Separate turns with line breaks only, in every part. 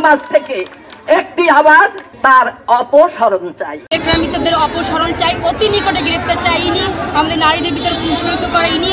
সমাজ থেকে একটি আওয়াজ তার অপসারণ চাই।
একরাম ইজাদের অপসারণ চাই, অতি নিকটে গ্রেপ্তার চাই। ইনি আমাদের নারীদের ভিতরে পুরস্কৃত করে, ইনি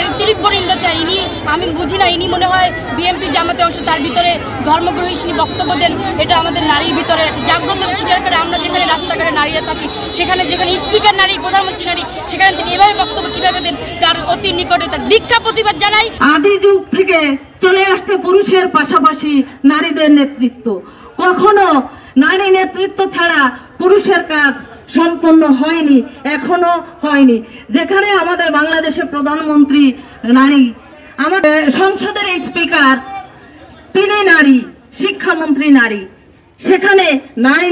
তীব্র চাই। ইনি আমি বুঝি না, ইনি মনে হয় বিএনপি জামাতে অংশ, তার ভিতরে ধর্মগ্রহী বক্তব্য দেন। এটা আমাদের নারীর ভিতরে জাগ্রত স্বীকার করে। আমরা যেখানে রাস্তাঘাটে নারীরা থাকি, সেখানে যেখানে স্পিকার নারী, প্রধানমন্ত্রী নারী, সেখানে তিনি এভাবে বক্তব্য কিভাবে দেন, তার অতি নিকটে তার দীক্ষা প্রতিবাদ জানাই।
আদি যুগ থেকে চলে আসছে পুরুষের পাশাপাশি নারীদের নেতৃত্ব। কখনো নারী নেতৃত্ব ছাড়া পুরুষের কাজ সম্পন্ন হয়নি, এখনো হয়নি। যেখানে আমাদের বাংলাদেশের প্রধানমন্ত্রী নারী, আমাদের সংসদের স্পিকার তিনি নারী, শিক্ষামন্ত্রী নারী, সেখানে নারী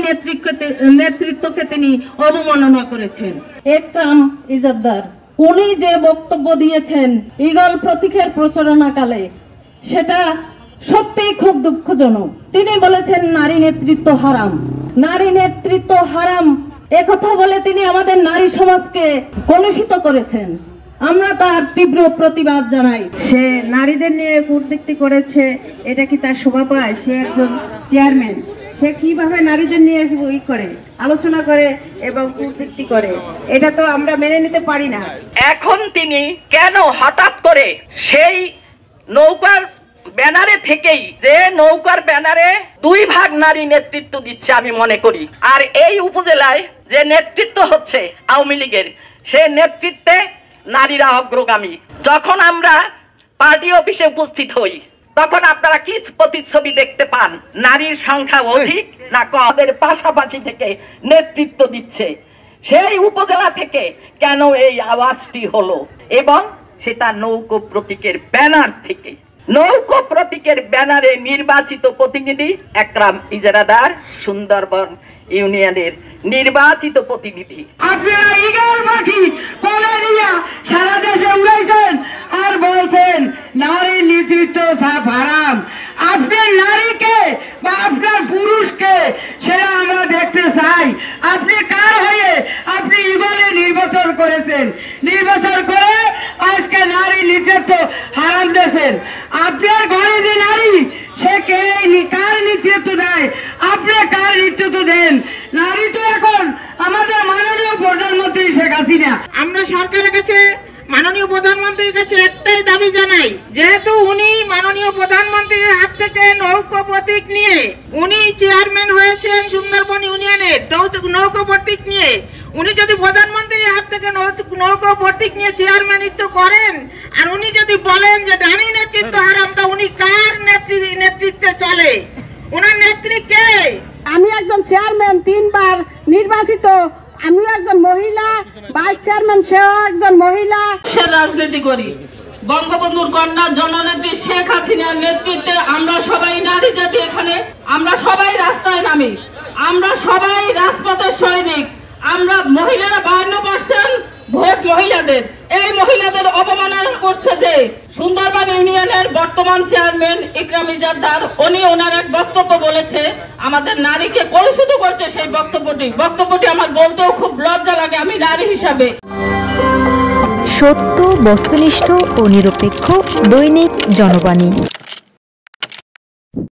নেতৃত্বকে তিনি অবমাননা করেছেন। একরাম ইজাদ্দার উনি যে বক্তব্য দিয়েছেন ঈগল প্রতীকের প্রচারণাকালে, সেটা সত্যিই খুব দুঃখজনক। তিনি বলেছেন নারী নেতৃত্ব হারাম, নারী নেতৃত্ব হারাম। একথা বলে তিনি আমাদের নারী সমাজকে কলুষিত করেছেন। আমরা তার তীব্র প্রতিবাদ জানাই।
সে নারীদের নিয়ে কূটনীতি করেছে, এটা কি তার শোভা পায়? সে একজন চেয়ারম্যান, সে কিভাবে নারীদের নিয়ে করে আলোচনা করে এবং কূটনীতি করে, এটা তো আমরা মেনে নিতে পারি না।
এখন তিনি কেন হঠাৎ করে সেই নৌকার ব্যানারে থেকেই, যে নৌকার ব্যানারে 2 ভাগ নারী নেতৃত্ব দিচ্ছে আমি মনে করি, আর এই উপজেলায় যে নেতৃত্ব হচ্ছে আওয়ামী লীগের, সে নেতৃত্বে নারীরা অগ্রগামী। যখন আমরা পার্টি অফিসে উপস্থিত হই, তখন আপনারা কি প্রতিচ্ছবি দেখতে পান? নারীর সংখ্যা অধিক না কম? পাশাপাশি থেকে নেতৃত্ব দিচ্ছে। সেই উপজেলা থেকে কেন এই আওয়াজটি হলো? এবং সেটা নৌকো প্রতীকের ব্যানার থেকে। নৌকো প্রতীকের ব্যানারে নির্বাচিত প্রতিনিধি একরাম ইজারাদার, সুন্দরবন ইউনিয়নের নির্বাচিত প্রতিনিধি।
আপনারা ঈগল পাখি কোলে নিয়ে সারা দেশে উড়াইছেন আর বলছেন নারী নেতৃত্ব হারাম। আপনার নারীকে বা আপনার পুরুষকে সেটা আমরা দেখতে চাই। আপনি কার হয়ে আপনি ঈগলে নির্বাচন করেছেন, নির্বাচন করে আজকে নারী নেতৃত্ব হারাম দিয়েছেন। আপনার ঘরে যে নারী, সে কে, কার নেতৃত্ব দেয়? আপনি কার নেতৃত্ব দেন? নারী তো এখন আমাদের মাননীয় প্রধানমন্ত্রী শেখ হাসিনা।
আমরা সরকারের কাছে, মাননীয় প্রধানমন্ত্রীর কাছে একটাই দাবি জানাই, যেহেতু উনি মাননীয় প্রধানমন্ত্রীর হাত থেকে নৌকো প্রতীক নিয়ে উনি চেয়ারম্যান হয়েছেন সুন্দরবন ইউনিয়নের নৌকো প্রতীক নিয়ে, উনি যদি প্রধানমন্ত্রীর হাত থেকে নৌকো প্রতীক নিয়ে চেয়ারম্যানিত্ব করেন, আর উনি যদি বলেন যে নারী নেতৃত্ব হারাম, তা উনি কার নেতৃত্বে চলে? উনার নেত্রী কে?
আমি একজন চেয়ারম্যান, 3 বার নির্বাচিত, আমিও একজন মহিলা, ভাইস চেয়ারম্যান সেও একজন মহিলা।
রাজনীতি করি। বঙ্গবন্ধুর কন্যা জননেত্রী শেখ হাসিনার নেতৃত্বে আমরা সবাই নারী জাতি, এখানে আমরা সবাই রাস্তায় নামি, আমরা সবাই রাজপথের সৈনিক। আমরা মহিলারা 52% ভোট মহিলাদের। এই মহিলাদের অবমাননা করছে যে সুন্দরবন ইউনিয়নের বর্তমান চেয়ারম্যান একরাম ইজাদ্দার, উনি ওনার এক বক্তব্য বলেছে, আমাদের নারীকে কলুষিত করছে। সেই বক্তব্যটি আমার বলতেও খুব লজ্জা লাগে আমি নারী হিসাবে।
সত্য, বস্তুনিষ্ঠ ও নিরপেক্ষ দৈনিক জনবাণী।